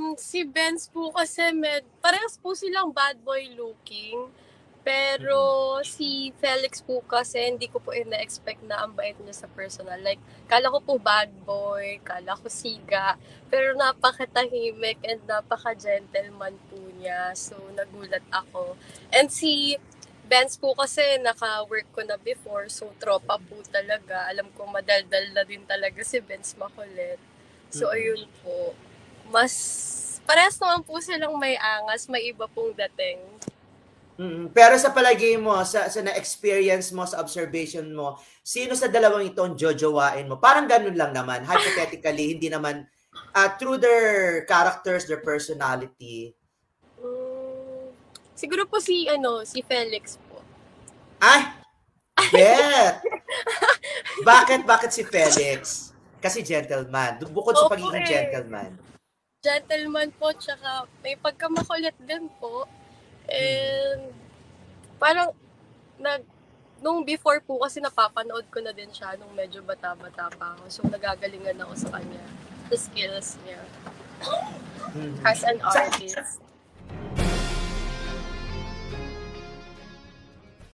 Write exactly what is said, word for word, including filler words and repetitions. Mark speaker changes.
Speaker 1: si Benz po kasi med, parehas po silang bad boy looking. Pero mm-hmm. si Felix po kasi hindi ko po ina-expect na ang bait niya sa personal. Like, kala ko po bad boy, kala ko siga. Pero napakatahimik and napaka-gentleman po niya. So, nagulat ako. And si Benz po kasi naka-work ko na before. So, tropa po talaga. Alam ko madaldal na din talaga si Benz makulit. So, mm-hmm. ayun po. Mas, parehas naman po silang may angas, may iba pong dating.
Speaker 2: Mm-hmm. Pero sa palagay mo, sa, sa na-experience mo, sa observation mo, sino sa dalawang ito ang jojowain mo? Parang ganun lang naman, hypothetically, hindi naman, uh, through their characters, their personality.
Speaker 1: Um, siguro po si, ano, si Felix po.
Speaker 2: Ay! Bet! Bakit, bakit si Felix? Kasi gentleman. Bukod sa pagiging eh. gentleman.
Speaker 1: Gentleman po, tsaka may pagkamakulit din po. And hmm. parang, nag, nung before po kasi napapanood ko na din siya nung medyo bata-bata pa ako. So, nagagalingan ako sa kanya. The skills niya. Hmm. As an artist.